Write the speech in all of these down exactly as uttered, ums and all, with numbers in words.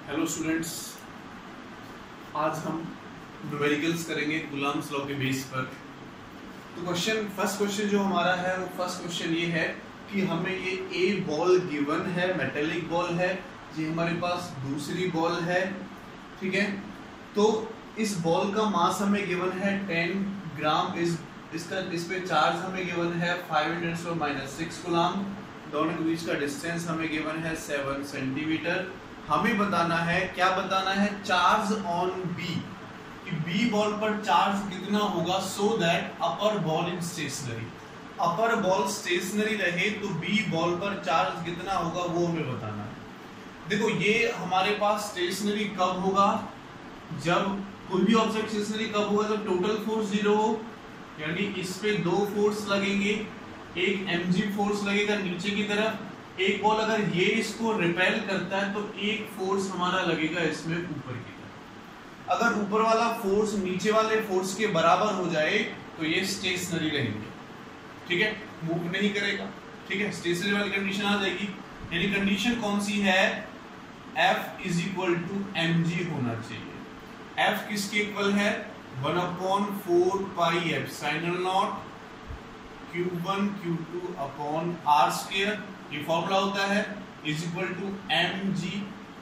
Hello students, आज हम numericals करेंगे कूलम्ब्स लॉ के बेस पर। तो क्वेश्चन फर्स्ट क्वेश्चन जो हमारा है वो फर्स्ट क्वेश्चन ये है कि हमें ये ए बॉल गिवन है, मेटेलिक बॉल है, ये हमारे पास दूसरी बॉल है, ठीक है। तो इस बॉल का मास हमें गिवन है टेन ग्राम, इस इसका इस पे चार्ज हमें गिवन है five ten to minus six coulomb, दोनों के बीच का डिस्टेंस हमें गिवन है सेवन सेंटीमीटर। हमें बताना है, क्या बताना है, चार्ज ऑन बी, कि बी बॉल पर चार्ज कितना होगा so that upper ball in stationary, upper ball stationary रहे तो बी बॉल पर चार्ज कितना होगा वो हमें बताना है। देखो ये हमारे पास स्टेशनरी कब होगा, जब कोई भी ऑब्जेक्ट स्टेशनरी कब होगा, जब टोटल फोर्स जीरो हो, यानी इस पे दो फोर्स लगेंगे, एक एमजी फोर्स लगेगा नीचे की तरफ, एक बॉल अगर ये इसको रिपेल करता है तो एक फोर्स हमारा लगेगा इसमें ऊपर की तरफ। अगर ऊपर वाला फोर्स नीचे वाले फोर्स के बराबर हो जाए तो ये स्टेशनरी रहेंगे, ठीक है, मूव नहीं करेगा, ठीक है, स्टेशनरी वाली कंडीशन आ जाएगी। यानी कंडीशन कौन सी है, F is equal to M G होना चाहिए। F किसके इक्वल है, one upon four pi epsilon not Q one Q two upon R square, ये फॉर्मूला होता है, is equal to M G.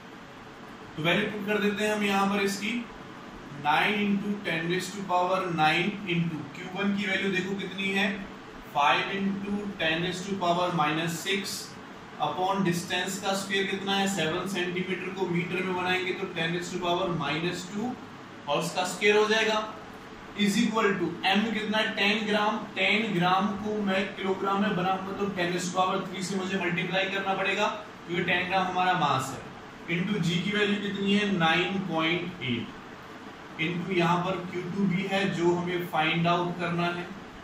तो वैल्यू पुट कर देते हैं हम यहाँ पर इसकी, nine into ten raise to power nine into Q one की वैल्यू देखो कितनी है, five into ten raise to power minus six upon distance का स्क्वायर कितना है सेवन सेंटीमीटर, को मीटर में बनाएंगे तो ten raise to power minus two और उसका स्क्वायर हो जाएगा, इज इक्वल टू m कितना है टेन ग्राम, टेन ग्राम को मैं किलोग्राम में बनाऊंगा तो ten raise to power three से मुझे मल्टीप्लाई करना पड़ेगा क्योंकि टेन ग्राम हमारा मास है, इनटू g की वैल्यू कितनी है नाइन पॉइंट एट, इनटू यहाँ पर क्यू टू भी है जो हमें फाइंड आउट करना है।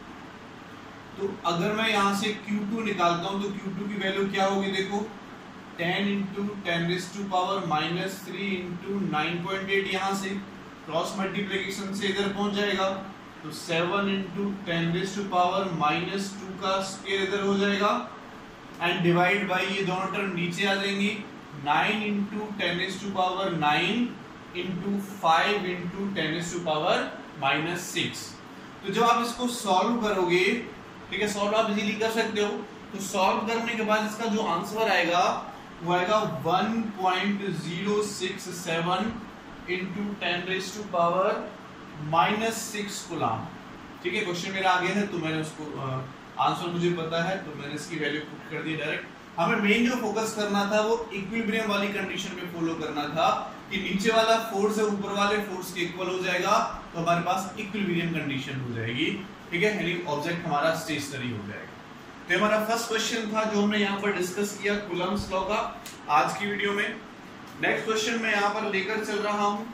तो अगर मैं यहाँ से क्यू टू निकालता हूँ तो क्यू टू की वैल्यू क्या होगी, देखो ten into ten raise to power minus three into nine point eight, यहाँ से क्रॉस मल्टीप्लिकेशन से इधर पहुंच जाएगा तो seven into ten raise to power minus two का स्क्वायर इधर हो जाएगा एंड डिवाइड बाई ये दोनों टर्म नीचे आ जाएंगी, nine into ten raise to power nine into five into ten raise to power minus six. तो जब आप इसको सॉल्व करोगे, ठीक है, सॉल्व आप इजीली कर सकते हो, तो सॉल्व करने के बाद इसका जो आंसर आएगा वो आएगा one point zero six seven into ten raise to power minus six coulomb, ठीक है। क्वेश्चन मेरा आगे है तो मैंने उसको आंसर मुझे पता है तो मैंने इसकी वैल्यू पुट कर दी डायरेक्ट। हमें मेन जो फोकस करना था वो इक्विलिब्रियम वाली कंडीशन में फॉलो करना था कि नीचे वाला फोर्स है ऊपर वाले फोर्स के इक्वल हो जाएगा तो हमारे पास इक्विलिब्रियम कंडीशन हो जाएगी, ठीक है, यानी ऑब्जेक्ट हमारा स्टेशनरी हो जाएगा। तो हमारा फर्स्ट क्वेश्चन था जो हमने यहाँ पर डिस्कस किया कूलम्ब्स लॉ का आज की वीडियो में। नेक्स्ट क्वेश्चन मैं यहाँ पर लेकर चल रहा हूं,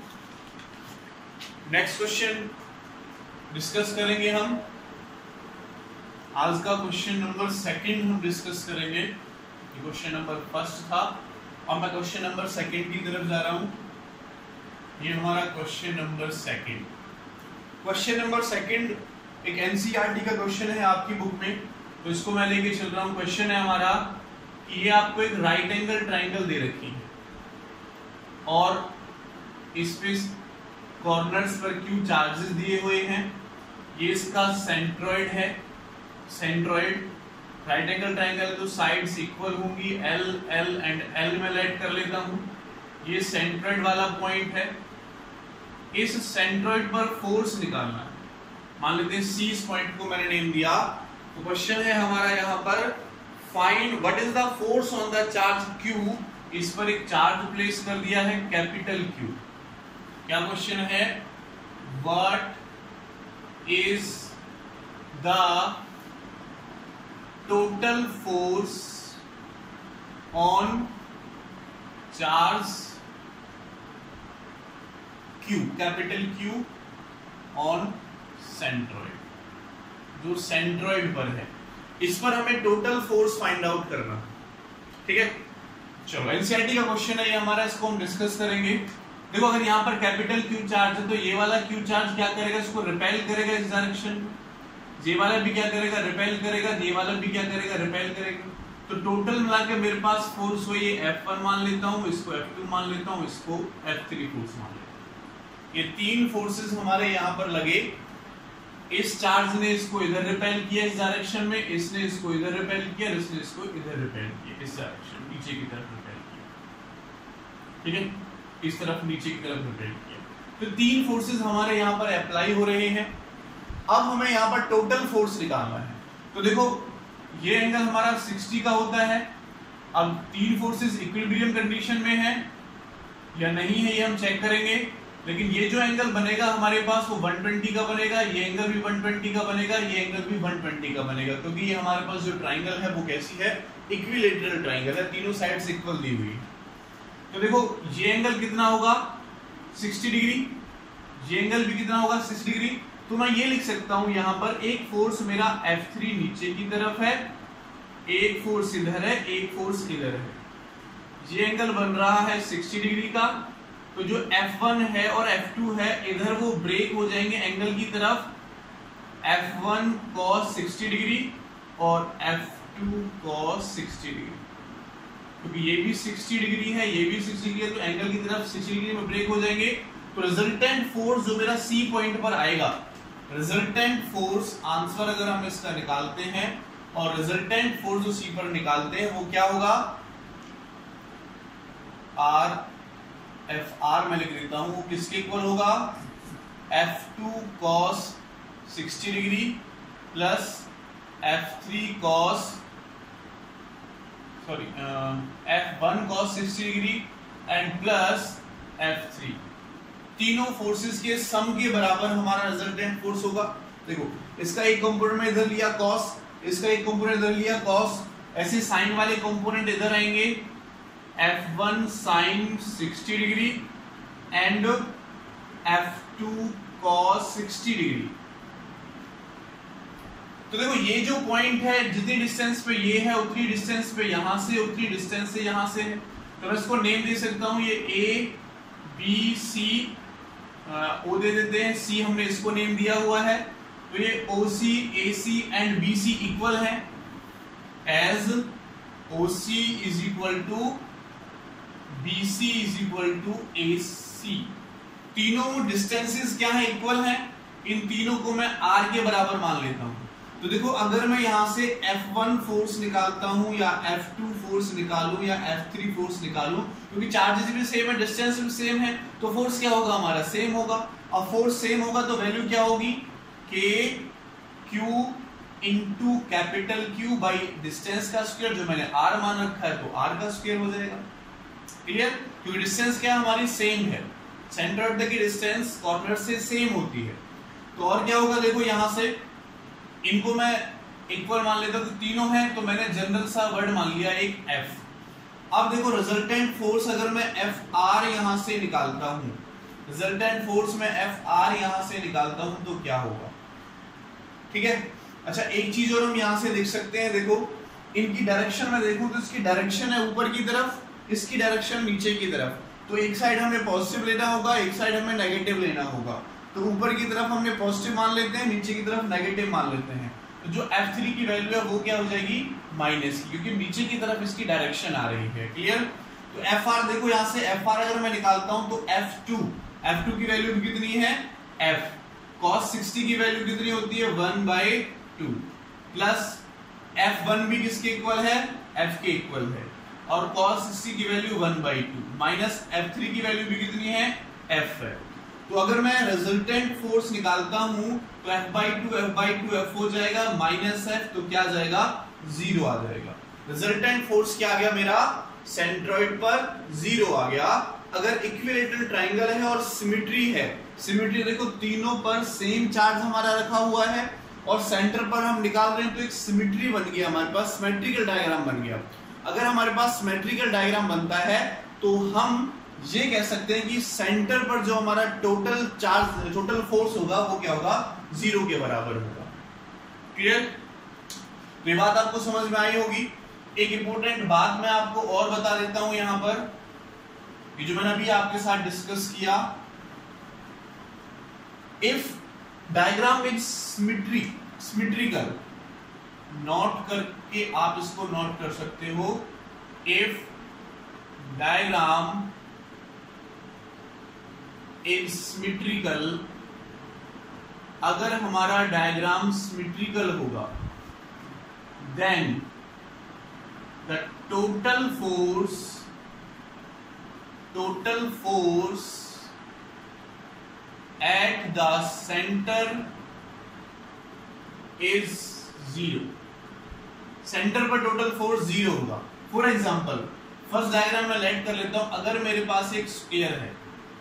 नेक्स्ट क्वेश्चन डिस्कस करेंगे हम। आज का क्वेश्चन नंबर सेकंड हम डिस्कस करेंगे, ये क्वेश्चन नंबर फर्स्ट था और मैं क्वेश्चन नंबर सेकंड की तरफ जा रहा हूं। ये हमारा question number second, question number second एक एनसीईआरटी का क्वेश्चन है आपकी बुक में, तो इसको मैं लेके चल रहा हूं। क्वेश्चन है हमारा कि ये आपको एक राइट एंगल ट्राइंगल दे रखी है और इस पे कॉर्नर्स पर क्यू चार्जेस दिए हुए हैं, ये इसका सेंट्रॉइड है, सेंट्रॉइड राइट एंगल ट्राइंगल तो साइड्स इक्वल होंगी, एल एल एंड एल में ऐड कर लेता हूं, ये सेंट्रॉइड वाला पॉइंट है, इस सेंट्रॉइड पर फोर्स निकालना है, मान लेते हैं सी, इस पॉइंट को मैंने नेम दिया। तो क्वेश्चन है हमारा यहाँ पर find what is the force on the charge Q, इस पर एक चार्ज प्लेस कर दिया है कैपिटल क्यू। क्या क्वेश्चन है, what is the total force on charge Q, capital Q on centroid, जो सेंट्रॉइड पर है, इस पर हमें टोटल फोर्स फाइंड आउट करना, ठीक है। चलो एनसीईआरटी का क्वेश्चन है ये हमारा, इसको हम डिस्कस करेंगे। देखो अगर यहाँ पर कैपिटल क्यू चार्ज है तो ये वाला क्यू चार्ज क्या करेगा, इसको रिपेल करेगा इस डायरेक्शन में, ये वाला भी क्या करेगा, रिपेल करेगा, ये वाला भी क्या करेगा, रिपेल करेगा। तो टोटल मिला के मेरे पास फोर्स हो ये एफ वन मान लेता हूं, इसको एफ टू मान लेता हूं, इसको एफ थ्री फोर्स मान लेता हूं। ये तीन फोर्सेस हमारे यहां पर लगे। इस चार्ज ने इसको इधर रिपेल किया इस डायरेक्शन में, इसने इसको इधर रिपेल किया, इसने इसको इधर रिपेल किया इस डायरेक्शन नीचे की तरफ रिपेल किया, ठीक है, इस तरफ नीचे की तरफ रिपेल किया। तो तीन फोर्सेस हमारे यहां पर अप्लाई हो रहे हैं। अब हमें यहां पर टोटल फोर्स निकालना है। तो देखो ये एंगल हमारा साठ का होता है। अब तीन फोर्सेस इक्विलिब्रियम कंडीशन में है या नहीं है ये हम चेक करेंगे, लेकिन ये जो एंगल बनेगा हमारे पास वो एक सौ बीस का बनेगा, ये एंगल भी एक सौ बीस का बनेगा, ये एंगल भी एक सौ बीस का बनेगा, क्योंकि ये हमारे पास जो ट्राइंगल है वो कैसी है, इक्विलैटरल ट्राइंगल है, तीनों साइड्स इक्वल दी हुई। तो देखो ये एंगल कितना होगा साठ डिग्री, ये एंगल भी कितना होगा साठ डिग्री। तो मैं ये लिख सकता हूं यहां पर एक फोर्स मेरा एफ थ्री नीचे की तरफ है, एक फोर्स इधर है, एक फोर्स इधर है। ये एंगल बन रहा है साठ डिग्री का। तो जो एफ वन है और एफ टू है इधर वो ब्रेक हो जाएंगे एंगल की तरफ, एफ वन cos साठ डिग्री और एफ टू cos साठ डिग्री, क्योंकि ये भी साठ डिग्री है, ये भी साठ डिग्री है, तो एंगल की तरफ साठ डिग्री में ब्रेक हो जाएंगे। तो रिजल्टेंट फोर्स जो मेरा सी पॉइंट पर आएगा, रिजल्टेंट फोर्स आंसर अगर हम इसका निकालते हैं और रिजल्टेंट फोर्स जो सी पर निकालते हैं वो क्या होगा, आर एफ आर मैं लिख देता हूं, वो किसके इक्वल होगा, एफ टू cos साठ degree plus F three cos sorry F one cos साठ degree and plus F three, तीनों फोर्सेस के सम के बराबर हमारा रिजल्टेंट फोर्स होगा। देखो इसका एक कंपोनेंट में इधर लिया cos, इसका एक कंपोनेंट इधर लिया cos, ऐसे साइन वाले कंपोनेंट इधर आएंगे, एफ वन sin साठ degree and F two cos साठ डिग्री। तो देखो ये जो पॉइंट है जितनी डिस्टेंस पे ये है उतनी डिस्टेंस पे यहां से, उतनी डिस्टेंस से यहां से है। तो मैं इसको नेम दे सकता हूं, ये ए बी सी ओ दे देते हैं, सी हमने इसको नेम दिया हुआ है। तो ये O C, A C and B C equal है, as O C is equal to B C is equal to A C। तीनों डिस्टेंसेस क्या है, इक्वल है। इन तीनों को मैं R के बराबर मान लेता हूं। तो देखो अगर मैं यहां से एफ वन फोर्स निकालता हूं या एफ टू फोर्स निकालूं या एफ थ्री फोर्स निकालूं, क्योंकि चार्जेस भी सेम है, डिस्टेंस भी सेम है, तो फोर्स क्या होगा हमारा, सेम होगा। अब फोर्स सेम होगा तो वैल्यू क्या होगी, K Q into capital Q by distance का स्क्वायर, जो मैंने आर मान रखा है तो आर का स्क्वायर हो जाएगा। क्लियर, क्योंकि डिस्टेंस क्या हमारी सेम है, सेंटर तक की डिस्टेंस कॉर्नर से सेम होती है। तो और क्या होगा, देखो यहां से इनको मैं इक्वल मान लेता हूं, तो तीनों हैं, तो मैंने जनरल सा वर्ड मान लिया एक एफ। अब देखो रिजल्टेंट फोर्स अगर मैं एफ आर यहां से निकालता हूं, रिजल्टेंट फोर्स में एफ आर यहां से निकालता हूं तो क्या होगा, ठीक है। अच्छा एक चीज और हम यहां से देख सकते हैं, देखो इनकी डायरेक्शन में देखूं तो इसकी डायरेक्शन है ऊपर की तरफ, इसकी डायरेक्शन नीचे की तरफ। तो एक साइड हमें पॉजिटिव लेना होगा, एक साइड हमें नेगेटिव लेना होगा। तो ऊपर की तरफ हमने पॉजिटिव मान लेते हैं, नीचे की तरफ नेगेटिव मान लेते हैं। तो जो एफ थ्री की वैल्यू है वो क्या हो जाएगी, माइनस की, क्योंकि नीचे की तरफ इसकी डायरेक्शन आ रही है। क्लियर। तो एफ आर देखो यहां से एफ आर अगर मैं निकालता हूं तो एफ टू, एफ टू की वैल्यू कितनी है, एफ cos साठ की वैल्यू कितनी होती है, one by two, plus F one भी किसके इक्वल है, एफ के इक्वल है, और cos साठ की value one by two, minus F three की वैल्यू भी कितनी है, एफ है। तो अगर मैं रिजल्टेंट फोर्स निकालता हूं तो F by two F by two F हो जाएगा, माइनस एफ, तो क्या आ जाएगा, जीरो आ जाएगा। रिजल्टेंट फोर्स क्या आ गया मेरा, सेंट्रॉइड पर जीरो आ गया। अगर इक्विलैटरल ट्राइंगल है और सिमेट्री है, सिमेट्री देखो तीनों पर सेम चार्ज हमारा रखा हुआ है और सेंटर पर हम निकाल रहे हैं, तो एक सिमेट्री बन गया हमारे पास, सिमेट्रिकल डायग्राम बन गया। अगर हमारे पास सिमेट्रिकल डायग्राम बनता है तो हम ये कह सकते हैं कि सेंटर पर जो हमारा टोटल चार्ज, टोटल फोर्स होगा वो क्या होगा, जीरो के बराबर होगा। क्लियर, ये बात आपको समझ में आई होगी। एक इंपॉर्टेंट बात मैं आपको और बता देता हूं यहां पर, ये जो मैंने अभी आपके साथ डिस्कस किया, if diagram is symmetry symmetrical note करके आप इसको नोट कर सकते हो, इफ डायग्राम इज सिमेट्रिकल, अगर हमारा डायग्राम सिमेट्रिकल होगा, then the total force total force at the centre is zero. Centre पर टोटल फोर्स जीरो होगा। फॉर एग्जांपल फर्स्ट डायग्राम में लेट कर लेता हूं, अगर मेरे पास एक स्फीयर है,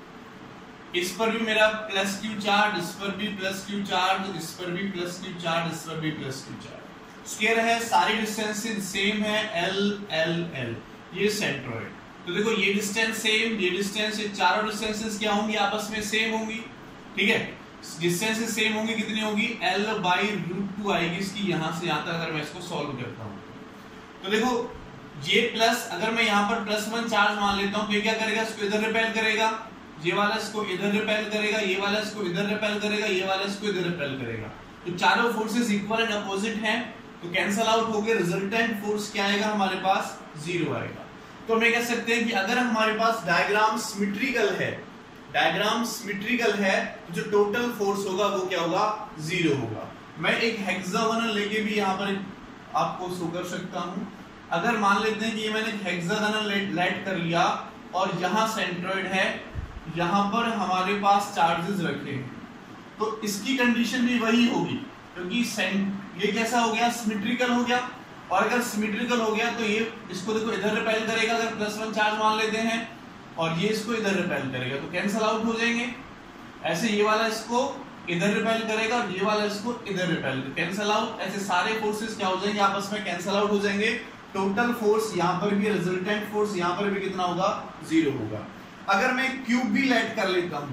इस पर भी मेरा प्लस क्यू चार्ज, इस पर भी प्लस क्यू चार्ज, इस पर भी प्लस क्यू चार्ज, इस पर भी प्लस क्यू चार्ज, स्फीयर है, सारी डिस्टेंसेस सेम है, एल एल एल, ये सेंट्रोइड। तो देखो ये डिस्टेंस सेम, ये डिस्टेंस, ये चारों डिस्टेंसेस क्या होंगी, आपस में सेम होंगी, ठीक है। डिस्टेंसेस सेम होंगी, कितनी होगी, एल बाई रूट टू आएगी इसकी, यहां से यहां तक अगर मैं इसको सॉल्व करता हूं तो देखो ये प्लस, अगर मैं यहां पर प्लस वन चार्ज मान लेता हूं तो ये क्या करेगा, इसको इधर रिपेल करेगा, ये वाला इसको इधर रिपेल करेगा, ये वाला इसको इधर रिपेल करेगा, ये वाला इसको इधर रिपेल करेगा। तो चारों फोर्सेस इक्वल एंड अपोजिट हैं, तो कैंसल आउट हो गए, रिजल्टेंट फोर्स क्या आएगा हमारे पास, जीरो आएगा। तो हम कह सकते हैं कि अगर हमारे पास डायग्राम सिमेट्रिकल है, डायग्राम सिमेट्रिकल है तो जो टोटल फोर्स होगा वो क्या होगा, जीरो होगा। मैं एक हेक्सागोनल लेके भी यहाँ पर आपको शो कर सकता हूं। अगर मान लेते हैं कि ये मैंने हेक्सागोनल लेट कर लिया और यहाँ सेंट्रोइड है, यहाँ पर हमारे पास चार्जेस रखे हैं, तो इसकी कंडीशन भी वही होगी, क्योंकि ये कैसा हो गया, सिमेट्रिकल हो गया। और अगर सिमेट्रिकल हो गया तो ये इसको देखो इधर रिपेल करेगा, अगर प्लस वन चार्ज मान लेते हैं, और ये इसको इधर रिपेल करेगा, तो कैंसल आउट हो जाएंगे। ऐसे ये वाला इसको इधर रिपेल करेगा और ये वाला इसको इधर रिपेल, कैंसल आउट। ऐसे सारे फोर्सेस क्या हो जाएंगे, आपस में कैंसल आउट हो जाएंगे। टोटल फोर्स यहाँ पर भी, रिजल्टेंट फोर्स यहाँ पर भी कितना होगा, जीरो होगा। अगर मैं क्यूब भी लेट कर लेता हूं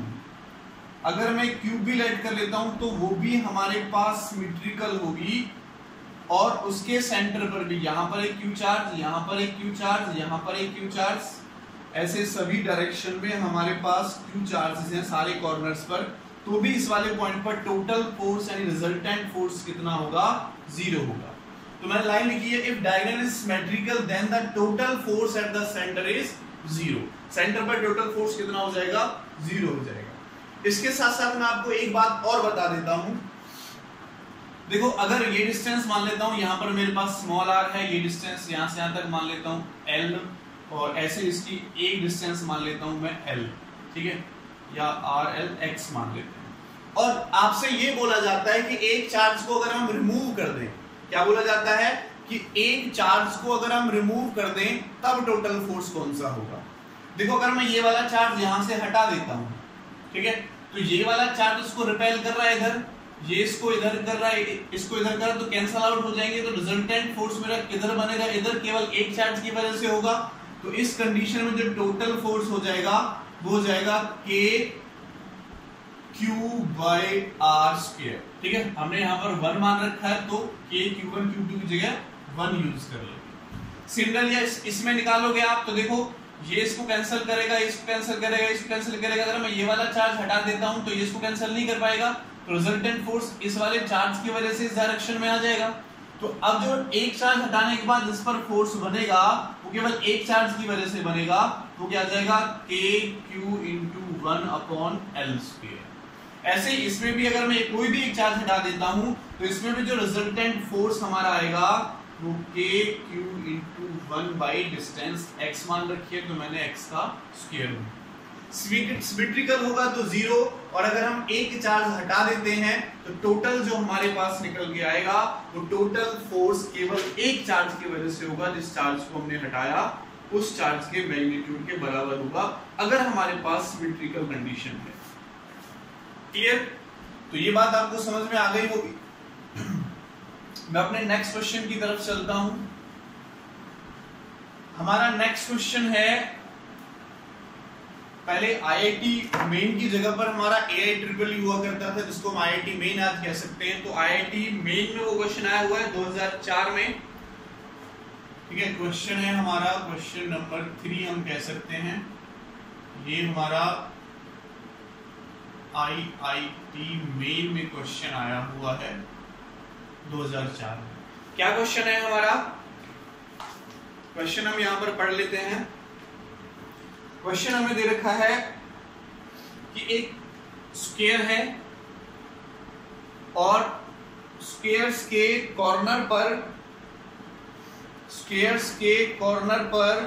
अगर मैं क्यूब भी लेट कर लेता हूं तो वो भी हमारे पास सिमेट्रिकल होगी, और उसके सेंटर पर भी यहाँ पर एक क्यू चार्ज, यहाँ पर एक क्यू चार्ज, यहाँ पर एक क्यू चार्ज, ऐसे सभी डायरेक्शन में हमारे पास क्यू चार्जेस हैं सारे कॉर्नर्स पर। तो भी इस वाले पॉइंट पर टोटल फोर्स यानी रिजल्टेंट फोर्स कितना होगा, जीरो होगा। तो मैंने लाइन लिखी है, if diagram is symmetrical then the total force at the centre is zero. Centre पर टोटल फोर्स कितना हो जाएगा, जीरो हो जाएगा। इसके साथ साथ मैं आपको एक बात और बता देता हूं। देखो अगर ये डिस्टेंस मान लेता हूं, यहाँ पर मेरे पास स्मॉल आर है, ये डिस्टेंस यहाँ से यहाँ तक मान लेता हूँ एल, और ऐसे इसकी एक डिस्टेंस मान लेता हूं मैं एल, ठीक है, या आर एल एक्स मान लेते हैं। और आपसे ये बोला जाता है कि एक चार्ज को अगर हम रिमूव कर दें, क्या बोला जाता है कि एक चार्ज को अगर हम रिमूव कर दें तब टोटल फोर्स कौन सा होगा। देखो अगर मैं ये वाला चार्ज यहां से हटा देता हूं, ठीक है, तो ये वाला चार्ज इसको रिपेल कर रहा है इधर, ये इसको इधर कर रहा है, इसको इधर कर रहा है, तो कैंसल आउट हो जाएंगे। तो रिजल्टेंट फोर्स मेरा किधर बनेगा, इधर, केवल एक चार्ज की वजह से होगा। तो इस कंडीशन में जो टोटल फोर्स हो जाएगा वो हो जाएगा K Q by R square, ठीक है। हमने यहाँ पर वन मान रखा है तो के क्यू वन क्यू टू की जगह वन यूज कर लेंगे। सिंगल या इस, इसमें निकालोगे आप तो देखो ये इसको कैंसिल करेगा, इसको कैंसिल करेगा, इसको कैंसिल करेगा। अगर मैं ये वाला चार्ज हटा देता हूं तो ये इसको कैंसिल नहीं कर पाएगा, तो रिजल्टेंट फोर्स इस वाले चार्ज की वजह से इस डायरेक्शन में आ जाएगा। तो अब जो एक चार्ज हटाने के बाद इस पर फोर्स बनेगा वो केवल एक चार्ज की वजह से बनेगा, वो क्या आ जाएगा, K Q into one upon L square. ऐसे इसमें भी अगर मैं कोई भी एक चार्ज हटा देता हूं तो इसमें भी जो रिजल्टेंट फोर्स हमारा आएगा वो K Q into one by distance X मान रखिए, तो मैंने एक्स का स्क्वायर। सिमेट्रिकल होगा तो जीरो, और अगर हम एक चार्ज हटा देते हैं तो टोटल जो हमारे पास निकल के आएगा वो टोटल फोर्स केवल एक चार्ज की वजह से होगा, जिस चार्ज को हमने हटाया उस चार्ज के मैग्नीट्यूड के बराबर होगा, अगर हमारे पास सिमेट्रिकल कंडीशन है। क्लियर? तो ये बात आपको समझ में आ गई होगी। मैं अपने नेक्स्ट क्वेश्चन की तरफ चलता हूं। हमारा नेक्स्ट क्वेश्चन है, पहले आईआईटी मेन की जगह पर हमारा एआई ट्रिपल ई हुआ करता था, जिसको हम आईआईटी मेन आज कह सकते हैं। तो आईआईटी मेन में वो क्वेश्चन आया हुआ है दो हज़ार चार में, ठीक है। क्वेश्चन है हमारा क्वेश्चन नंबर थ्री हम कह सकते हैं। ये हमारा आईआईटी मेन में क्वेश्चन आया हुआ है दो हज़ार चार में। क्या क्वेश्चन है हमारा? क्वेश्चन हम यहां पर पढ़ लेते हैं। क्वेश्चन हमें दे रखा है कि एक स्क्वायर है और स्क्वायर्स के कॉर्नर पर स्क्वायर्स के कॉर्नर पर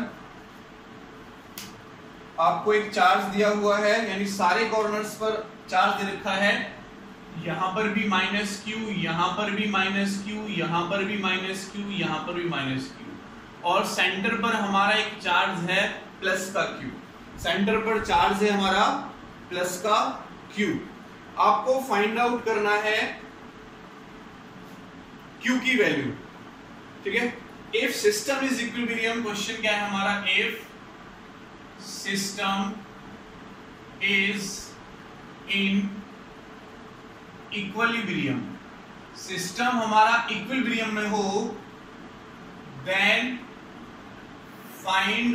आपको एक चार्ज दिया हुआ है, यानी सारे कॉर्नर्स पर चार्ज दे रखा है। यहां पर भी माइनस क्यू, यहां पर भी माइनस क्यू, यहां पर भी माइनस क्यू, यहां पर भी माइनस क्यू, और सेंटर पर हमारा एक चार्ज है प्लस का क्यू। सेंटर पर चार्ज है हमारा प्लस का क्यू। आपको फाइंड आउट करना है क्यू की वैल्यू, ठीक है। If system is equilibrium, question क्या है हमारा? If system is in equilibrium, system हमारा इक्विलिब्रियम में हो, then find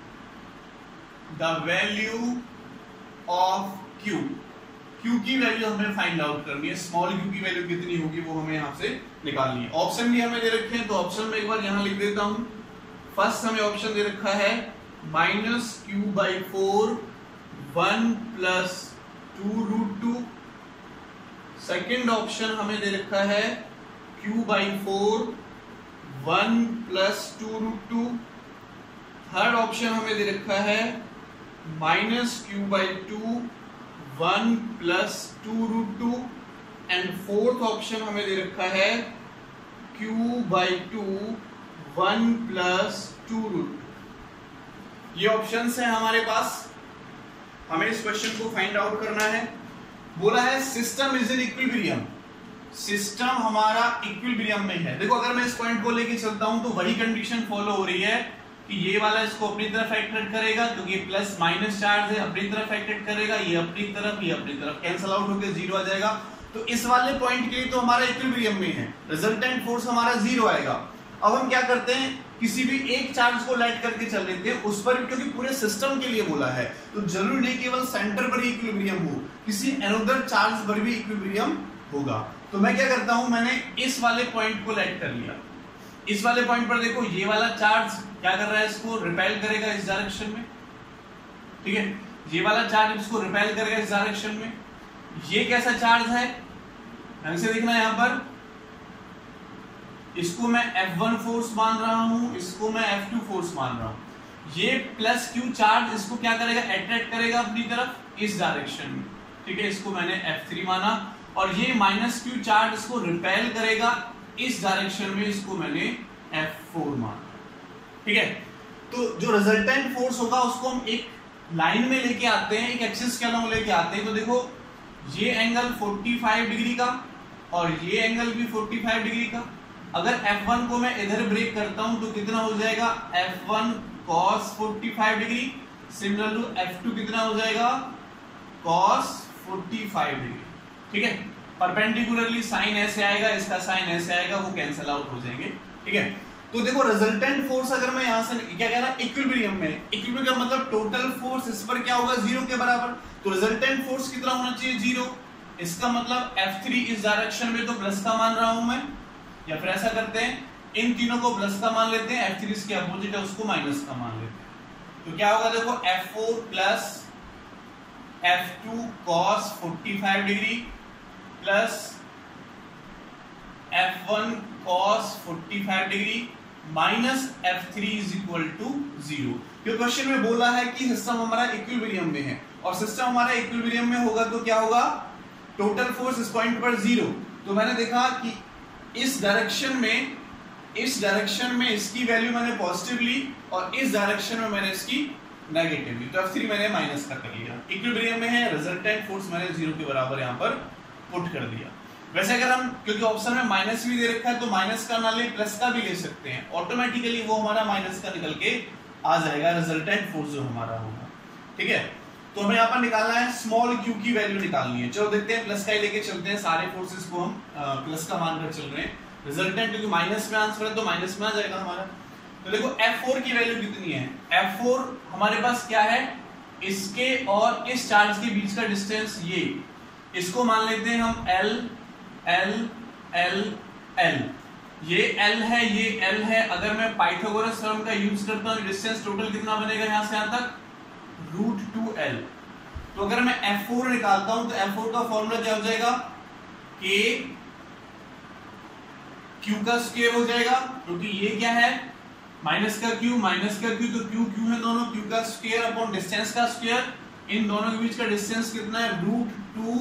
the value of Q. Q की वैल्यू हमें फाइंड आउट करनी है। स्मॉल क्यू की वैल्यू कितनी होगी वो हमें यहां से निकालनी है। ऑप्शन भी हमें दे रखे हैं, तो ऑप्शन में एक बार यहां लिख देता हूं। फर्स्ट हमें ऑप्शन दे रखा है minus Q by four, one plus two root two. Second option हमें दे रखा है Q by four, one plus two root two. Third option हमें दे रखा है minus Q by two, one plus two root two. And fourth option हमें दे रखा है Q by two, one plus two root two. ये ऑप्शंस हैं हमारे पास। हमें इस क्वेश्चन को फाइंड आउट करना है। बोला है system is in equilibrium, system हमारा इक्विलिब्रियम में है। देखो अगर मैं इस पॉइंट को लेके चलता हूं तो वही कंडीशन फॉलो हो रही है कि ये वाला इसको अपनी तरफ अट्रैक्ट करेगा, क्योंकि ये प्लस माइनस चार्ज है, अपनी तरफ अट्रैक्ट करेगा, ये अपनी तरफ, ये अपनी तरफ, कैंसल आउट होकर जीरो आ जाएगा। तो इस वाले पॉइंट के लिए तो हमारा इक्विलिब्रियम में है, रिजल्टेंट फोर्स हमारा जीरो आएगा। अब हम क्या करते हैं, किसी भी एक चार्ज को लेट करके चल लेते हैं उस पर, क्योंकि पूरे सिस्टम के लिए बोला है तो जरूरी नहीं केवल सेंटर पर ही इक्विलिब्रियम हो, किसी अनदर चार्ज पर भी इक्विलिब्रियम होगा। तो मैं क्या करता हूं, मैंने इस वाले पॉइंट को लेट कर लिया। इस वाले पॉइंट पर देखो ये वाला चार्ज क्या कर रहा है, इसको रिपेल करेगा इस डायरेक्शन में, ठीक है। ये वाला चार्ज इसको रिपेल करेगा इस डायरेक्शन में। ये कैसा चार्ज है, ढंग से देखना यहां पर, इसको मैं एफ वन फोर्स मान रहा हूं, इसको मैं एफ टू फोर्स मान रहा हूं। ये प्लस क्यू चार्ज इसको क्या करेगा, अट्रैक्ट करेगा अपनी तरफ इस डायरेक्शन में, ठीक है। इसको मैंने एफ थ्री माना। और ये माइनस क्यू चार्ज इसको रिपेल करेगा इस डायरेक्शन में, इसको मैंने एफ फोर माना, ठीक है। तो जो रिजल्टेंट फोर्स होगा उसको हम एक लाइन में लेके आते हैं, एक एक्सिस के अलॉन्ग लेके आते हैं। तो देखो ये एंगल पैंतालीस डिग्री का और ये एंगल भी पैंतालीस डिग्री का। अगर एफ वन को मैं इधर ब्रेक करता हूं तो कितना हो जाएगा, एफ वन cos पैंतालीस degree, similar to F two कितना हो जाएगा, cos पैंतालीस डिग्री, ठीक है। परपेंडिकुलरली साइन ऐसे आएगा, इसका साइन ऐसे आएगा, वो कैंसिल आउट हो जाएंगे, ठीक है। तो देखो रिजल्टेंट फोर्स अगर मैं यहां से क्या कह रहा हूं, इक्विलिब्रियम में, इक्विलिब्रियम का मतलब टोटल फोर्स इस पर क्या होगा, जीरो के बराबर। तो रिजल्टेंट फोर्स कितना होना चाहिए, जीरो। इसका मतलब एफ थ्री इस डायरेक्शन में तो प्लस का मान रहा हूं मैं, या फिर ऐसा करते हैं इन तीनों को प्लस का मान लेते हैं, एफ थ्री इसके अपोजिट है उसको माइनस का मान लेते हैं। तो क्या होगा, देखो F four plus F two cos पैंतालीस degree plus F one cos पैंतालीस degree minus F three is equal to zero. ये क्वेश्चन में बोला है कि सिस्टम हमारा इक्विलिब्रियम में है, और सिस्टम हमारा इक्विलिब्रियम में होगा तो क्या होगा, टोटल फोर्स इस पॉइंट पर जीरो। तो मैंने देखा कि इस डायरेक्शन में, इस डायरेक्शन में इसकी वैल्यू मैंने पॉजिटिव ली और इस डायरेक्शन में मैंने इसकी नेगेटिव ली, तो एफ थ्री मैंने माइनस का कर लिया। इक्विलिब्रियम में है, रिजल्टेंट फोर्स मैंने जीरो के बराबर यहां पर पुट कर दिया। वैसे अगर हम, क्योंकि ऑप्शन में माइनस भी दे रखा है तो माइनस का ना ले प्लस का भी ले सकते हैं, ऑटोमेटिकली वो हमारा माइनस का निकल के आ जाएगा, रिजल्टेंट फोर्स जो हमारा होगा, ठीक है। तो हमें यहाँ पर निकालना है स्मॉल क्यू की वैल्यू निकालनी है। चलो देखते हैं, प्लस का ही लेके चलते हैं, सारे फोर्सेस को हम प्लस का मानकर चल रहे हैं। रिजल्टेंट क्योंकि माइनस में आंसर है तो माइनस में आ जाएगा हमारा। तो देखो एफ फोर की वैल्यू कितनी है, एफ फोर हमारे पास क्या है, इसके और इस चार्ज के बीच का डिस्टेंस, ये इसको मान लेते हैं हम L L L L, ये L है, ये L है। अगर मैं पाइथागोरस थ्योरम का यूज करता हूँ, डिस्टेंस टोटल कितना बनेगा यहां से यहां तक? Root two L. तो अगर मैं एफ फोर निकालता हूं तो एफ फोर का फॉर्मूला क्या हो जाएगा? K Q का स्क्वायर हो जाएगा, क्योंकि ये क्या है? माइनस का Q, माइनस का Q, तो Q Q है दोनों, Q का स्क्वायर अपॉन डिस्टेंस का स्क्वायर। इन दोनों के बीच का डिस्टेंस कितना है? रूट टू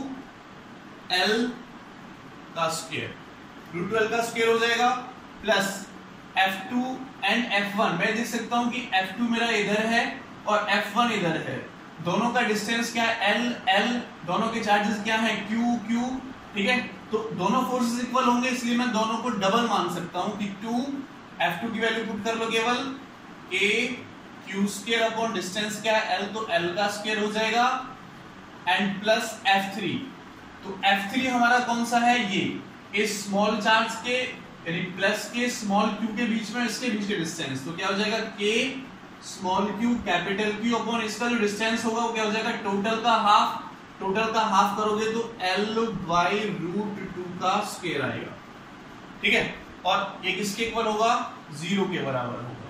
एल का स्क्वायर। रूट टू एल का स्क्वायर हो जाएगा plus F two and F one. मैं देख सकता हूं कि एफ टू मेरा इधर है और एफ वन इधर है। दोनों का डिस्टेंस क्या है? L L। दोनों के चार्जेस क्या है? Q Q। ठीक है, तो दोनों फोर्सेस इक्वल होंगे, इसलिए मैं दोनों को डबल मान सकता हूं कि टू एफ टू की वैल्यू पुट कर लो केवल, K Q square upon distance क्या है? L, तो L का स्क्वायर हो जाएगा एंड प्लस एफ थ्री। तो एफ थ्री हमारा कौन सा है? ये इस स्मॉल चार्ज के यानी प्लस के स्मॉल क्यू के बीच में इसके बीच के डिस्टेंस। तो क्या हो जाएगा? K small Q capital Q upon इसका जो डिस्टेंस होगा वो क्या हो जाएगा? टोटल का हाफ। टोटल का हाफ करोगे तो एल बाई रूट टू का स्क्वायर आएगा। ठीक है, और ये किसके इक्वल होगा? जीरो के बराबर होगा।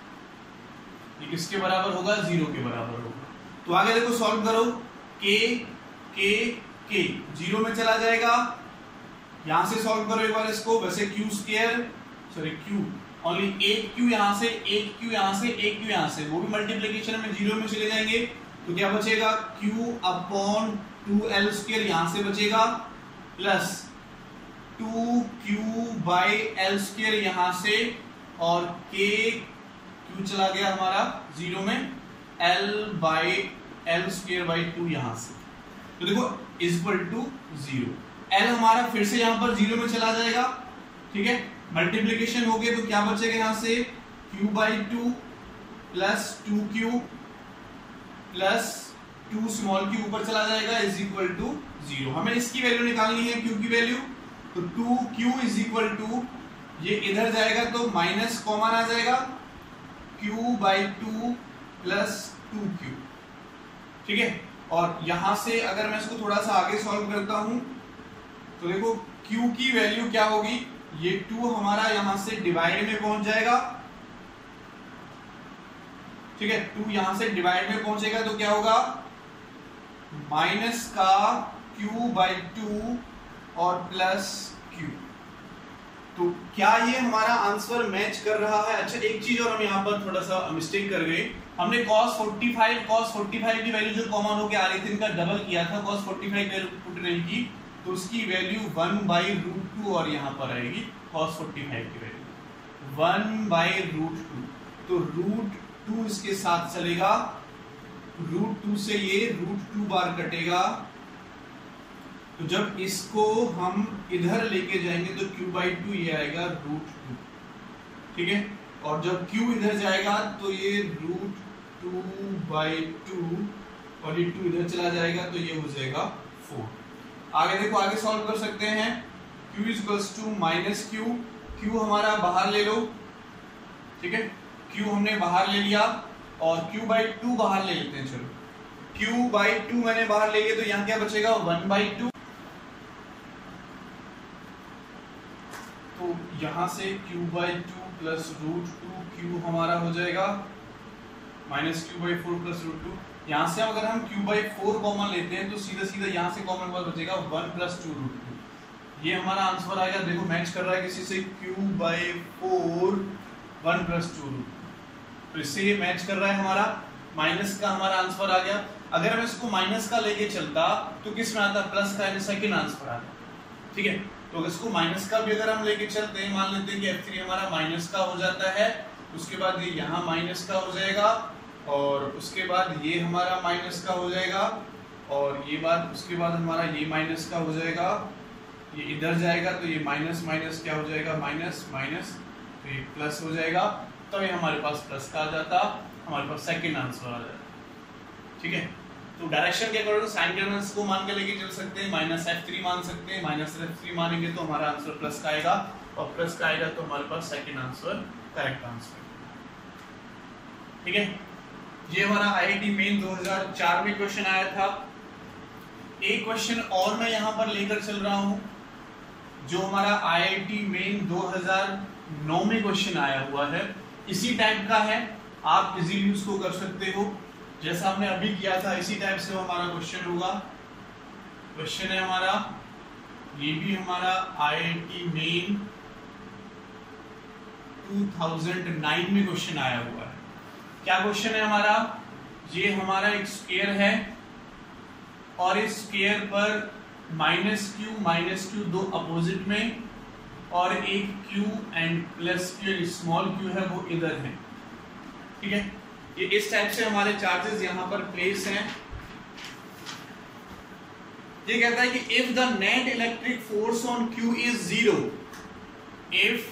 ये किसके बराबर होगा? जीरो के बराबर होगा। तो आगे देखो, सॉल्व करो। के के के जीरो में चला जाएगा। यहां से सॉल्व करो एक बार इसको। वैसे Q square sorry Q only एक क्यू यहां से, एक क्यू यहां से, एक क्यू यहां से, वो भी मल्टीप्लिकेशन में जीरो में चले जाएंगे। तो क्या बचेगा? Q upon two L square यहां से बचेगा plus two Q by L square यहां से, और के क्यू चला गया हमारा जीरो में, L by L square by two यहां से। तो देखो इक्वल टू जीरो। एल हमारा फिर से यहां पर जीरो में चला जाएगा। ठीक है, मल्टीप्लीकेशन हो गया तो क्या बचेगा यहां से? Q by two plus two Q plus two small Q ऊपर चला जाएगा इज इक्वल टू जीरो। हमें इसकी वैल्यू निकालनी है, क्यू की वैल्यू। तो two Q is equal to, ये इधर जाएगा तो माइनस कॉमन आ जाएगा, Q by two plus two Q. ठीक है, और यहां से अगर मैं इसको थोड़ा सा आगे सॉल्व करता हूं तो देखो Q की वैल्यू क्या होगी? ये टू हमारा यहां से डिवाइड में पहुंच जाएगा। ठीक है, टू यहां से डिवाइड में पहुंचेगा तो क्या होगा? माइनस का Q बाई टू और प्लस Q। तो क्या ये हमारा आंसर मैच कर रहा है? अच्छा, एक चीज और हम यहाँ पर थोड़ा सा मिस्टेक कर गए। हमने cos पैंतालीस cos पैंतालीस की वैल्यू जो कॉमन होकर आ रही थी इनका डबल किया था, cos पैंतालीस वैल्यू पुट नहीं की, तो उसकी value one by root two और यहाँ पर आएगी cos पैंतालीस की value one by root two. तो रूट टू इसके साथ चलेगा, रूट टू से ये रूट टू बार कटेगा। तो जब इसको हम इधर लेके जाएंगे तो क्यू बाई टू ये आएगा रूट टू। ठीक है, और जब क्यू इधर जाएगा तो ये रूट टू बाई टू और ये टू इधर चला जाएगा तो ये हो जाएगा फोर। आगे देखो, आगे सॉल्व कर सकते हैं। q is equals to minus Q. Q हमारा बाहर ले लो। ठीक है, q हमने बाहर ले लिया और q बाई टू बाहर ले लेते हैं। चलो, q बाई टू मैंने बाहर ले लिया तो यहाँ क्या बचेगा? One by two. तो यहां से q by two plus root two Q हमारा हो जाएगा minus Q by four plus root two. यहाँ से अगर हम q बाई फोर कॉमन लेते हैं तो सीधा सीधा यहाँ से कॉमन बार बचेगा one plus two root two. ये हमारा आंसर आएगा। देखो मैच कर रहा है किसी से, q by four one plus two root two, तो इससे ये मैच कर रहा है हमारा। माइनस का हमारा आंसर आ गया। अगर मैं इसको माइनस का लेके चलता तो किस में आता? प्लस का, सेकेंड आंसर आता। ठीक है, तो इसको माइनस का भी अगर हम लेके चलते हैं, मान लेते हैं कि एफ थ्री हमारा माइनस का हो जाता है, उसके बाद ये यहाँ माइनस का हो जाएगा और उसके बाद ये हमारा माइनस का हो जाएगा और ये बात उसके बाद हमारा ये माइनस का हो जाएगा, ये इधर जाएगा तो ये माइनस माइनस क्या हो जाएगा? माइनस माइनस, तो ये प्लस हो जाएगा। तो ये हमारे पास प्लस का आ जाता, हमारे पास सेकेंड आंसर आ जाता। ठीक है, तो डायरेक्शन के अकॉर्डिंग साइन कन्वेंस को मान के लेके चल सकते हैं। माइनस एफ थ्री मान सकते हैं, माइनस एफ थ्री मानेंगे तो हमारा आंसर प्लस का आएगा और प्लस का आएगा तो हमारे पास सेकंड आंसर करेक्ट आंसर। ठीक है, ये हमारा आईआईटी मेन दो हज़ार चार में क्वेश्चन आया था। एक क्वेश्चन और मैं यहाँ पर लेकर चल रहा हूँ जो हमारा आई आई टी मेन दो हज़ार नौ में क्वेश्चन आया हुआ है, इसी टाइप का है, आप इजीली उसको कर सकते हो जैसा हमने अभी किया था, इसी टाइप से हमारा क्वेश्चन होगा। क्वेश्चन है हमारा, ये भी हमारा आई आई टी मेन दो हज़ार नौ में क्वेश्चन आया हुआ है। क्या क्वेश्चन है हमारा, ये हमारा एक स्क्वायर है और इस स्क्वायर पर माइनस क्यू माइनस क्यू दो अपोजिट में और एक Q and plus Q small Q है वो इधर है, ठीक है। ये इस टाइप से हमारे चार्जेस यहां पर प्लेस हैं। ये कहता है कि if the net electric force on Q is zero, if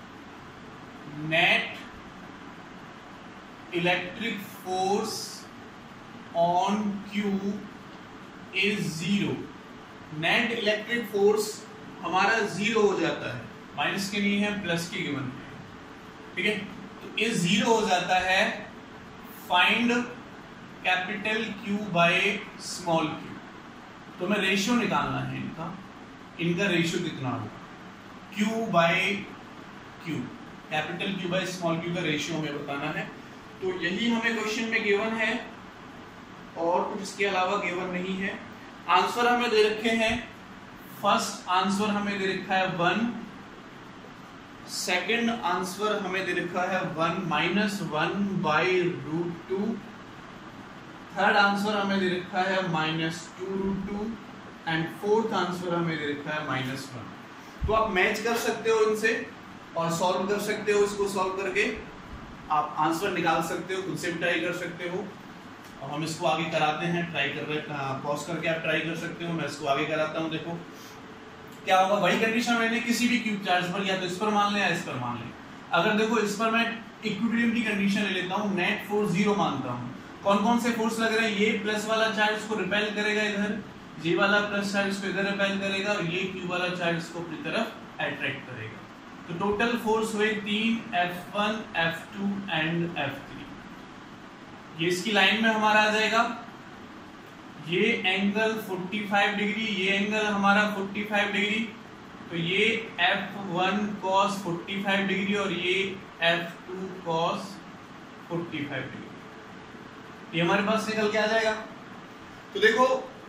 net electric force on Q is zero, net electric force हमारा जीरो हो जाता है, माइनस के नहीं है प्लस के गिवन है, ठीक है। तो इज जीरो हो जाता है, find capital Q by small Q. तो मैं रेशियो निकालना है इनका, इनका रेशियो कितना होगा, Q by Q, capital Q by small Q का रेशियो हमें बताना है। तो यही हमें क्वेश्चन में गिवन है और कुछ इसके अलावा गिवन नहीं है। आंसर हमें दे रखे हैं, फर्स्ट आंसर हमें दे रखा है वन, सेकंड आंसर हमें दे रखा है one minus one by root two, third answer हमें दे रखा है minus two root two and fourth answer हमें दे रखा है माइनस वन। तो आप मैच कर सकते हो इनसे और सॉल्व कर सकते हो, इसको सॉल्व करके आप आंसर निकाल सकते हो, खुद से भी ट्राई कर सकते हो। और हम इसको आगे कराते हैं, ट्राई कर रहे, पॉज करके आप ट्राई कर सकते हो, मैं इसको आगे कराता हूँ। देखो क्या होगा, वही कंडीशन मैंने किसी भी क्यूब चार्ज पर या तो इस पर मान लें या इस पर मान लें। अगर देखो इस पर मैं इक्विलिब्रियम की कंडीशन ले लेता हूँ, नेट फोर्स जीरो मानता हूँ, कौन कौन से फोर्स लग रहे हैं, ये प्लस वाला चार्ज इसको रिपेल करेगा इधर, ये वाला प्लस चार्ज इसको इधर रिपेल करेगा और ये क्यू वाला चार्ज इसको अपनी तरफ अट्रैक्ट करेगा। तो टोटल फोर्स हुए तीन, F one, F two and F three. ये इसकी लाइन में हमारा आ जाएगा, ये एंगल पैंतालीस डिग्री, ये एंगल हमारा पैंतालीस डिग्री, तो ये एफ वन cos पैंतालीस डिग्री और ये एफ टू cos पैंतालीस डिग्री, ये हमारे पास निकल के आ जाएगा। तो देखो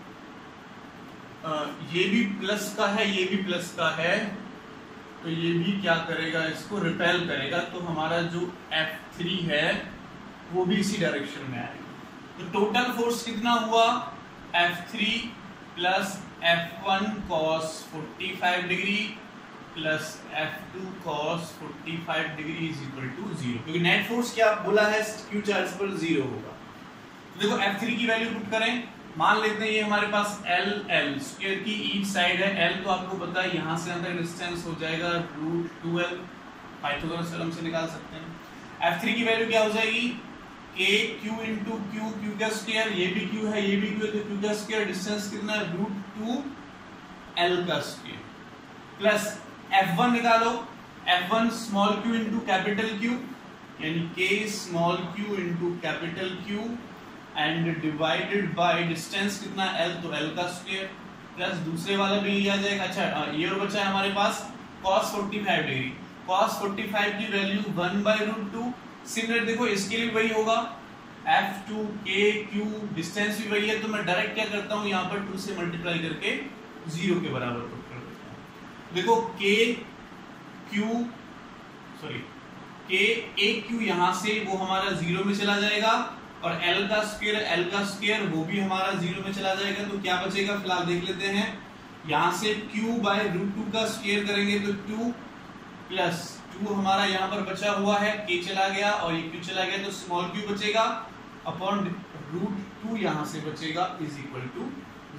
आ, ये भी प्लस का है, ये भी प्लस का है, तो ये भी क्या करेगा, इसको रिपेल करेगा, तो हमारा जो एफ थ्री है वो भी इसी डायरेक्शन में आएगा। तो टोटल फोर्स कितना हुआ, F three plus F one cos पैंतालीस degree plus F two cos पैंतालीस degree is equal to zero, क्योंकि नेट फोर्स क्या बोला है, क्यू चार्ज पर जीरो होगा। तो देखो एफ थ्री की वैल्यू पुट करें, मान लेते हैं ये हमारे पास एल एल स्क्वायर की ईच साइड है, एल तो आपको पता है यहाँ से अंदर डिस्टेंस हो जाएगा root two L, Pythagoras theorem से निकाल सकते हैं। एफ थ्री की वैल्यू क्या हो जाएगी, K Q into Q, Q का स्क्वायर, ये भी क्यू है ये भी क्यू है, तो क्यू का स्क्वायर डिस्टेंस कितना है रूट टू एल का स्क्वायर, प्लस एफ वन निकालो, F one small Q into capital Q, यानी K small Q into capital Q and divided by distance कितना एल, तो एल का स्क्वायर, प्लस दूसरे वाला भी आ जाएगा। अच्छा ये और बचा है हमारे पास cos पैंतालीस डिग्री, cos पैंतालीस की value one by root two, similar देखो इसके लिए वही होगा, F two K Q, distance भी वही है, तो मैं डायरेक्ट क्या करता हूँ यहाँ पर टू से मल्टीप्लाई करके जीरो के बराबर पुट कर देता हूँ। देखो के क्यू सॉरी के ए क्यू यहाँ से वो हमारा जीरो में चला जाएगा और एल का स्क्वायर एल का स्क्वायर वो भी हमारा जीरो में चला जाएगा। तो क्या बचेगा फिलहाल देख लेते हैं, यहाँ से क्यू बाय रूट टू का स्क्वायर करेंगे तो टू प्लस टू हमारा यहाँ पर बचा हुआ है, के चला गया और ये क्यू चला गया, तो स्मॉल क्यू बचेगा अपॉन रूट टू यहाँ से बचेगा इज इक्वल टू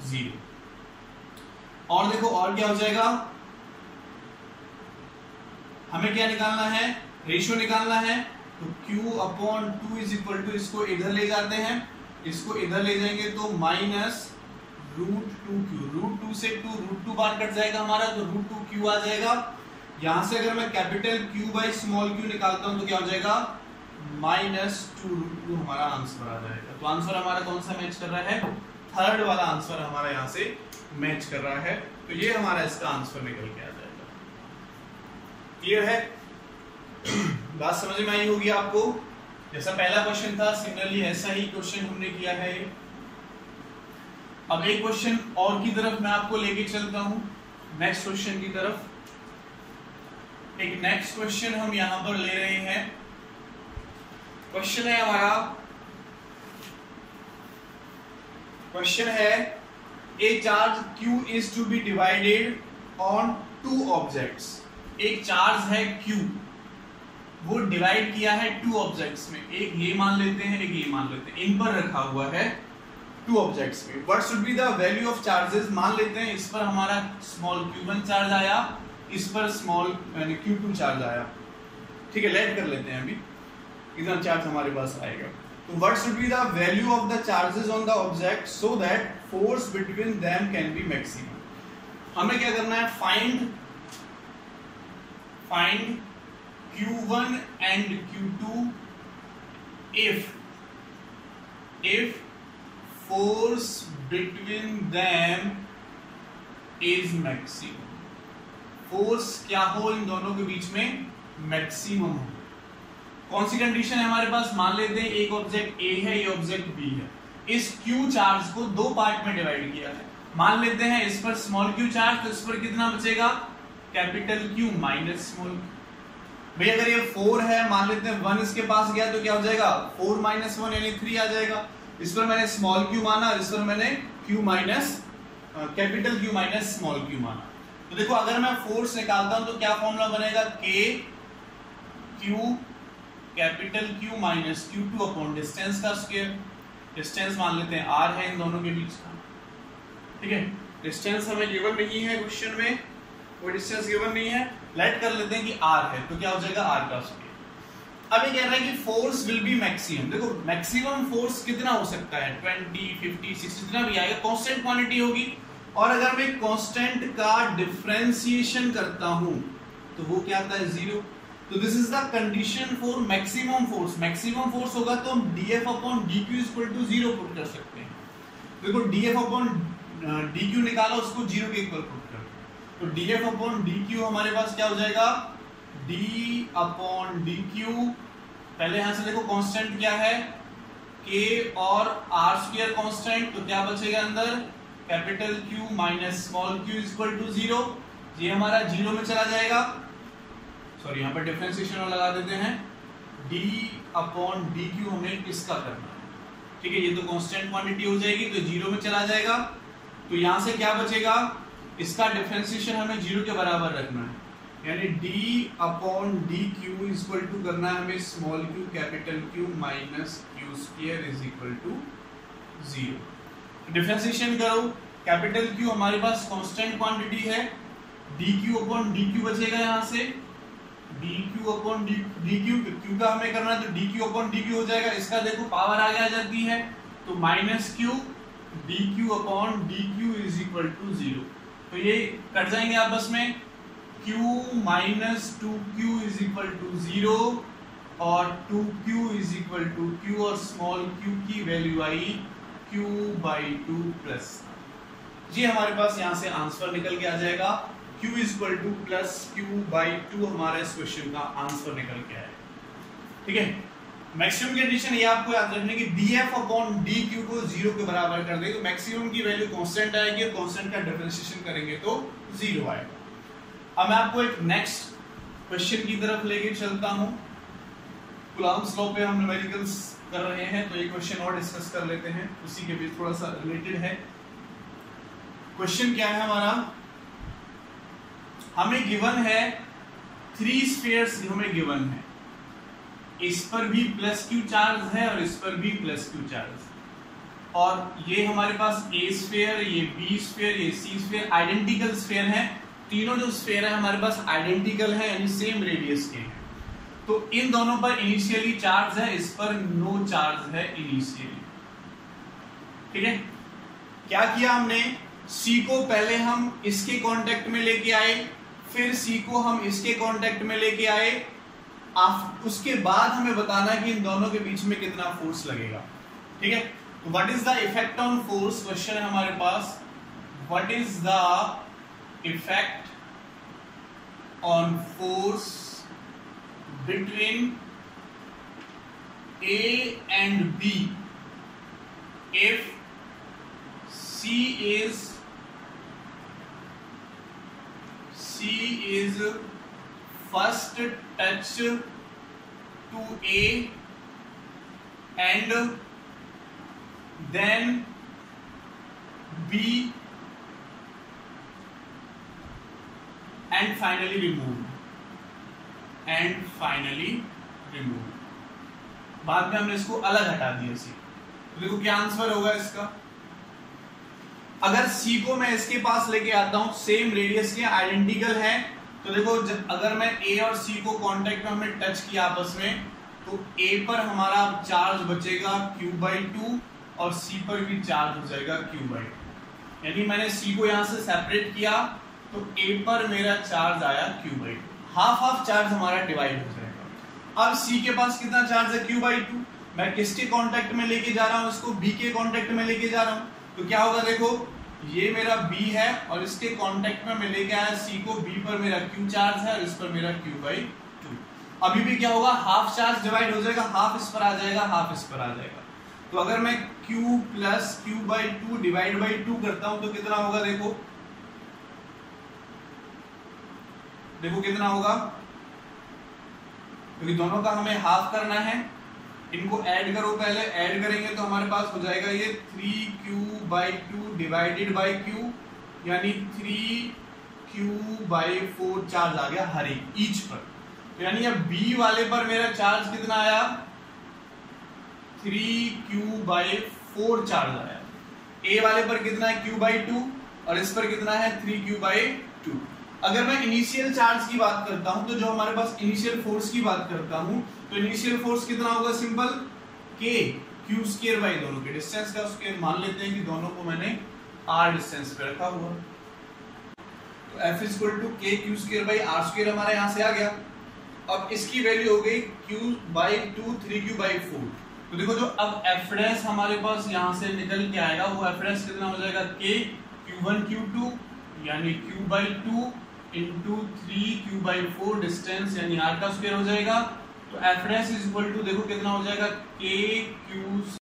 जीरो। और देखो और क्या हो जाएगा, हमें क्या निकालना है, रेशियो निकालना है, तो Q upon two is equal to, इसको इधर ले जाते हैं, इसको इधर ले जाएंगे तो minus root two Q, root two से टू रूट टू बार कट जाएगा हमारा, तो रूट टू क्यू आ जाएगा। यहां से अगर मैं capital Q by small q निकालता हूं तो क्या हो जाएगा, माइनस टू रूट टू हमारा आंसर आ जाएगा। तो आंसर हमारा कौन सा मैच कर रहा है, थर्ड वाला आंसर हमारा यहाँ से मैच कर रहा है। तो ये हमारा इसका आंसर निकल के आ जाएगा। क्लियर है? बात समझ में आई होगी आपको। जैसा पहला क्वेश्चन था सिमिलरली ऐसा ही क्वेश्चन हमने किया है। अब एक क्वेश्चन और की तरफ मैं आपको लेके चलता हूं, नेक्स्ट क्वेश्चन की तरफ। एक नेक्स्ट क्वेश्चन हम यहां पर ले रहे हैं। क्वेश्चन है हमारा, क्वेश्चन है a charge Q is to be divided on two objects। एक चार्ज है Q, वो डिवाइड किया है टू ऑब्जेक्ट्स में। एक ये मान लेते हैं, एक ये मान लेते हैं, इन पर रखा हुआ है टू ऑब्जेक्ट्स में। What should be the value of charges? मान लेते हैं इस पर हमारा स्मॉल क्यू वन चार्ज आया, इस पर स्मॉल यानी क्यू टू चार्ज आया। ठीक है, लेट कर लेते हैं, अभी इतना चार्ज हमारे पास आएगा। तो what should be the value of the charges on the object so that force between them can be maximum. हमें क्या करना है? Find find Q one and Q two if if force between them is maximum। Force क्या हो इन दोनों के बीच में? Maximum हो। कौन सी कंडीशन है हमारे पास? मान लेते हैं एक ऑब्जेक्ट A है, ये ऑब्जेक्ट B है। इस Q चार्ज को दो पार्ट में डिवाइड किया है। मान लेते हैं इस पर स्मॉल Q चार्ज, तो इस पर कितना बचेगा? Capital Q minus small. भाई अगर ये फोर है, मान लेते हैं वन इसके पास गया तो क्या हो जाएगा? फोर माइनस वन यानी थ्री आ जाएगा। इस पर मैंने स्मॉल क्यू माना, इस पर मैंने Q minus capital Q minus small Q माना। तो देखो अगर मैं फोर्स निकालता हूं तो क्या फॉर्मूला बनेगा? K Q capital Q minus Q two upon distance का स्क्वायर। डिस्टेंस मान लेते हैं आर है इन दोनों के बीच का। ठीक है, डिस्टेंस हमें गिवन नहीं है क्वेश्चन में, कोई डिस्टेंस गिवन नहीं है, लेट कर लेते हैं कि r है, तो क्या हो जाएगा? r का स्क्वायर। अब ये कह रहा है कि फोर्स विल बी मैक्सिमम। देखो मैक्सिमम फोर्स कितना हो सकता है? ट्वेंटी, फिफ्टी, सिक्सटी, जितना भी आएगा, कांस्टेंट क्वांटिटी होगी। और अगर मैं कांस्टेंट का डिफरेंशिएशन करता हूं तो वो क्या आता है? जीरो। तो this is the condition for maximum force. Maximum force होगा तो हम dF upon dQ equal to zero put कर सकते हैं। देखो dF अपॉन dQ निकाला, उसको जीरो के इक्वल पुट कर, तो dF अपॉन dQ हमारे पास क्या हो जाएगा? d upon dQ। पहले यहां से देखो कांस्टेंट क्या है? k और r स्क्वायर कांस्टेंट, तो क्या बचेगा अंदर? Capital Q minus small q equal to zero. ये हमारा जीरो में चला जाएगा। सॉरी, यहां पर डिफरेंशिएशन और लगा देते हैं। d अपॉन dQ हमें किसका करना है? ठीक है, ये तो कांस्टेंट क्वांटिटी हो जाएगी, तो जीरो में चला जाएगा। तो यहां से क्या बचेगा? इसका डिफरेंशिएशन हमें जीरो के बराबर रखना है, यानी d upon D Q equal to करना है हमें small Q capital Q minus Q square is equal to zero. Differentiation करो, कैपिटल क्यू हमारे पास कांस्टेंट क्वांटिटी है, dq अपॉन dq बचेगा यहाँ से dq अपॉन dq, q का हमें करना है तो dq अपॉन dq हो जाएगा। इसका देखो पावर आगे आ जाती है, तो minus q dq upon dq is equal to zero. तो ये कट जाएंगे आपस में, q minus two Q is equal to zero और two Q is equal to q और स्मॉल q की वैल्यू आई q बाई टू प्लस। ये हमारे पास यहाँ से आंसर निकल के आ जाएगा, q is equal to plus q by two हमारा इस क्वेश्चन का आंसर निकल के आएगा। ठीक है, मैक्सिमम कंडीशन ये आपको याद रखने की dF अपॉन dQ को जीरो के बराबर कर देंगे, तो मैक्सिमम की वैल्यू कांस्टेंट आएगी और कांस्टेंट का डिफरेंशिएशन करेंगे तो जीरो आएगा। अब मैं आपको एक नेक्स्ट क्वेश्चन की तरफ लेके चलता हूं। कूलॉम्स लॉ पे हम न्यूमेरिकल्स कर रहे हैं, तो एक क्वेश्चन और डिस्कस कर लेते हैं, उसी के भी थोड़ा सा रिलेटेड है। क्वेश्चन क्या है हमारा? हमें गिवन है थ्री स्फीयर्स, हमें गिवन है इस पर भी प्लस क्यू चार्ज है और इस पर भी प्लस क्यू चार्ज, और ये हमारे पास ए स्फीयर, ये बी स्फीयर, ये सी स्फीयर, आइडेंटिकल स्फीयर है। तीनों जो स्फीयर है हमारे पास आइडेंटिकल है, यानी सेम रेडियस के हैं। तो इन दोनों पर इनिशियली चार्ज है, इस पर नो चार्ज है इनिशियली। ठीक है, क्या किया हमने? सी को पहले हम इसके कांटेक्ट में लेके आए, फिर सी को हम इसके कांटेक्ट में लेके आए, उसके बाद हमें बताना है कि इन दोनों के बीच में कितना फोर्स लगेगा। ठीक है, तो what is the effect on force? Question है हमारे पास, what is the effect on force between A and B if C is C is first touch to A and then B and finally removed and finally removed बाद में हमने इसको अलग हटा दिया सी। तो देखो क्या आंसर होगा इसका। अगर सी को मैं इसके पास लेके आता हूं, सेम रेडियस के आइडेंटिकल है, तो देखो अगर मैं ए और सी को कांटेक्ट में हमने टच किया आपस में, तो ए पर हमारा चार्ज बचेगा क्यू बाई टू और सी पर भी चार्ज हो जाएगा क्यू बाई टू। यानी मैंने सी को यहां से सेपरेट किया तो ए पर मेरा चार्ज आया Q by two, half half charge हमारा डिवाइड हो जाएगा। अब सी के पास कितना चार्ज है क्यू बाई टू, मैं किसके कांटेक्ट में लेके जा रहा हूं इसको, बी के कांटेक्ट में लेके जा रहा हूं। तो क्या होगा देखो, ये मेरा बी है और इसके कांटेक्ट में मैं लेके आया सी को, बी पर मेरा क्यू चार्ज है और इस पर मेरा क्यू बाई टू। अभी भी क्या होगा, हाफ चार्ज डिवाइड हो जाएगा, हाफ इस पर आ जाएगा, हाफ इस पर आ जाएगा। तो अगर मैं Q plus Q by two divide by two करता हूं तो कितना होगा, देखो देखो कितना होगा, क्योंकि दोनों का हमें हाफ करना है। इनको ऐड करो, पहले ऐड करेंगे तो हमारे पास हो जाएगा ये three Q by two divided by Q, यानी three Q by four charge आ गया हर एक ईच पर। तो यानी अब बी वाले पर मेरा चार्ज कितना आया, three Q by four charge आया। ए वाले पर कितना है, क्यू बाई टू, और इस पर कितना है, थ्री क्यू बाई टू। अगर मैं इनिशियल चार्ज की बात करता हूं, तो जो हमारे पास इनिशियल फोर्स की बात करता हूं, तो इनिशियल फोर्स कितना होगा, सिंपल के क्यू स्क्वायर बाई दोनों के डिस्टेंस का स्क्वायर। मान लेते हैं कि दोनों को मैंने आर डिस्टेंस पे रखा हुआ, तो F is equal to K Q square by R square हमारा यहां से आ गया। अब इसकी वैल्यू हो गई Q by two, three Q by four. तो देखो जो अब एफरेंस हमारे पास यहां से निकल के आएगा, वो एफरेंस कितना हो जाएगा, K Q one Q two, यानी Q by two into three Q by four distance, यानी आर का स्क्वायर हो जाएगा। तो एफरेंस इज इक्वल टू देखो कितना हो जाएगा, के क्यू